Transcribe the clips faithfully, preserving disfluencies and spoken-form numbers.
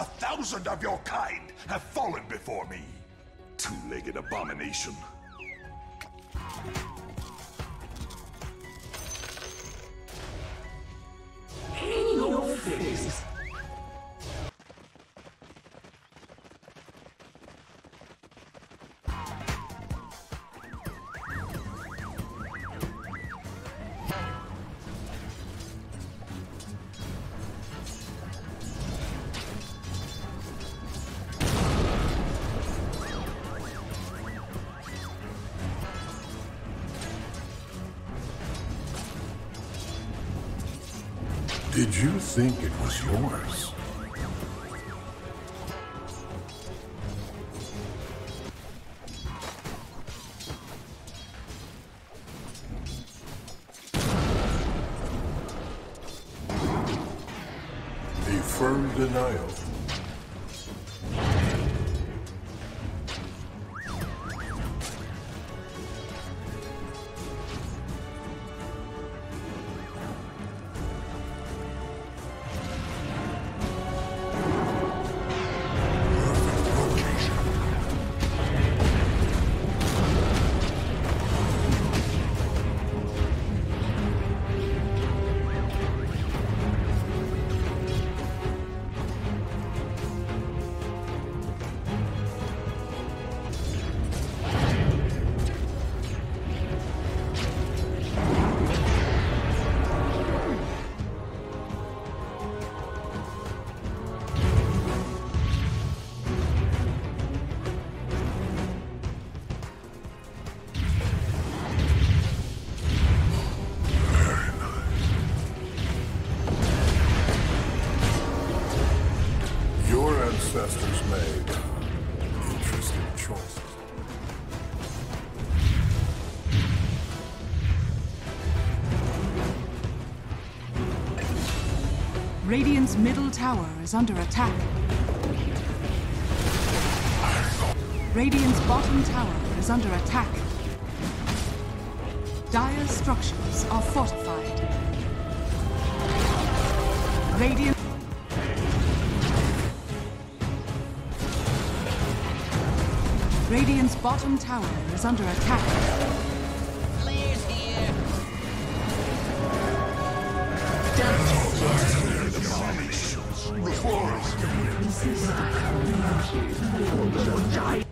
A thousand of your kind have fallen before me. Two-legged abomination. In your face. Did you think it was yours? A firm denial. Ancestors made interesting choices. Radiant's middle tower is under attack. Radiant's bottom tower is under attack. Dire's structures are fortified. Radiant Radiant's bottom tower is under attack. Blaze here. Die.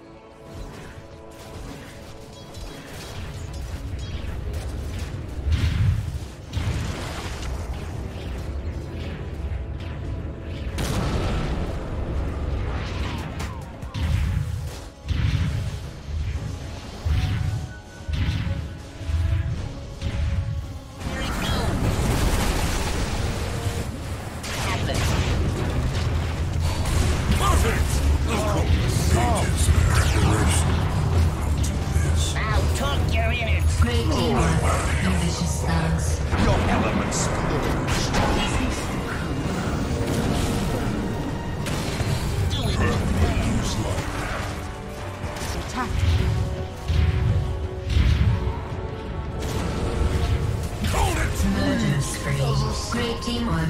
Great teamwork.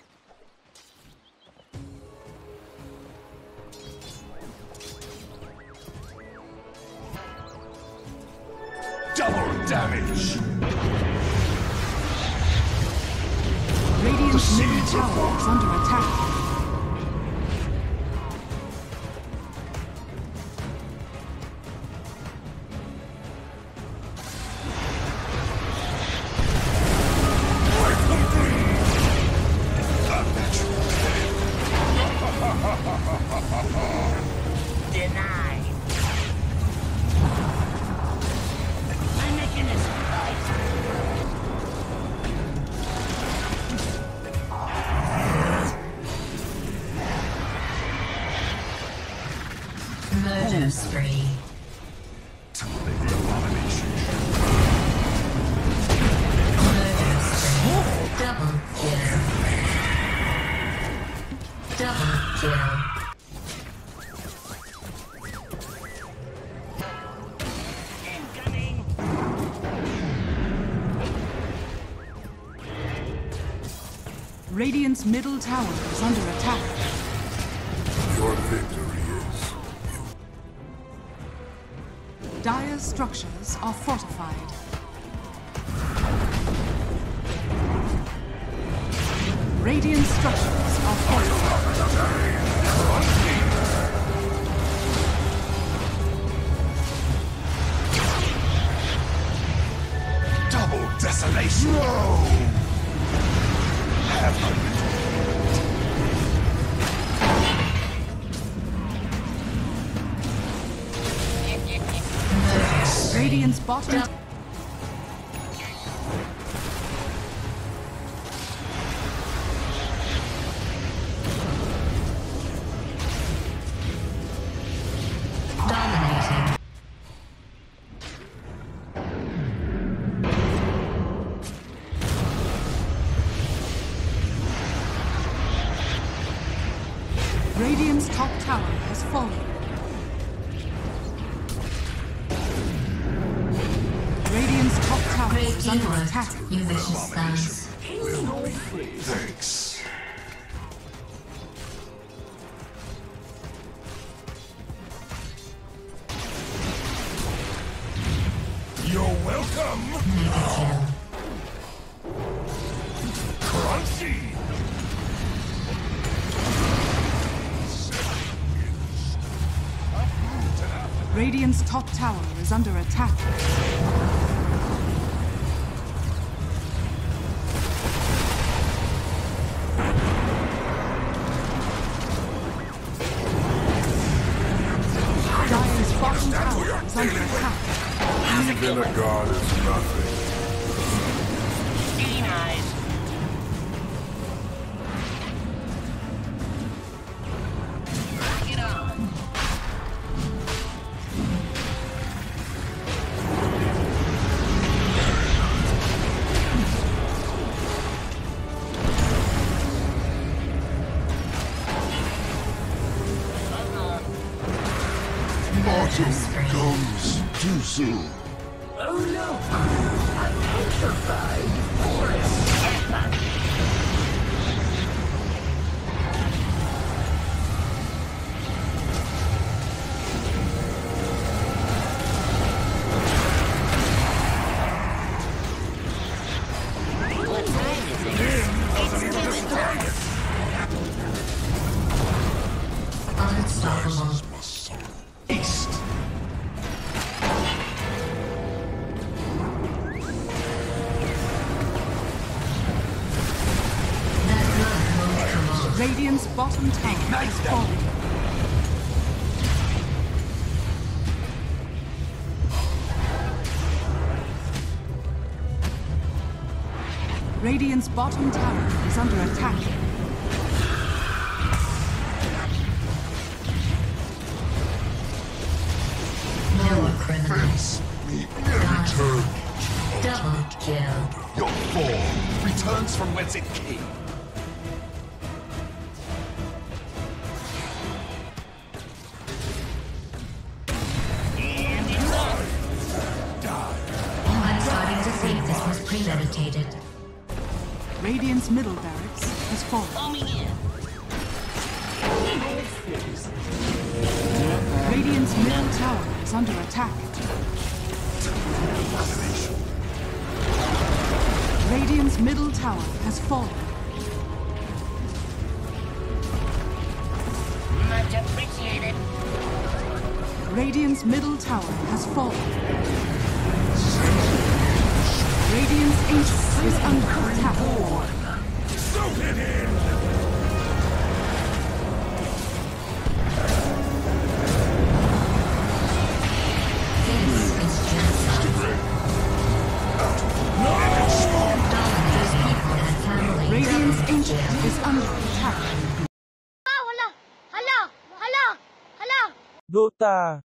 Double damage! Radiant's middle tower is under attack. Denied. I'm making this right. Murder spree. Two-legged abomination. Murder spree. Double kill. Double kill. Incoming. Radiant's middle tower is under attack. Your victory is... Dire's structures are fortified. Radiant structures are fortified. Double desolation! No! Have a Radiant's bottom. Dominating. Radiant's top tower has fallen. Radiant's top tower Great is under teamwork, attack. you vicious thugs. thanks. You're welcome! Mega kill. Crunchy! Radiant's top tower is under attack. Dire's bottom tower is under attack. Even a god is nothing. Keen eyes. Rock it on. Autumn comes too soon. Oh look! A petrified forest. What time is it? It's still time. Unstoppable. East. That blood won't come off. Radiant's bottom tower has fallen. Radiant's bottom tower is under attack. No a criminal. Face me return. Double kill. Your form returns from whence it came. And it's up. I'm starting to think this was premeditated. Radiant's middle barracks has fallen. Foaming in. Radiant's middle tower is under attack. Radiant's middle tower has fallen. Much appreciated. Radiant's middle tower has fallen. Radiant's ancient is under attack. Soak it in! This is genocide. Dominators people and family. Radiant's Double ancient kill. is under attack. Hala! Hala! Hala! Hala! Dota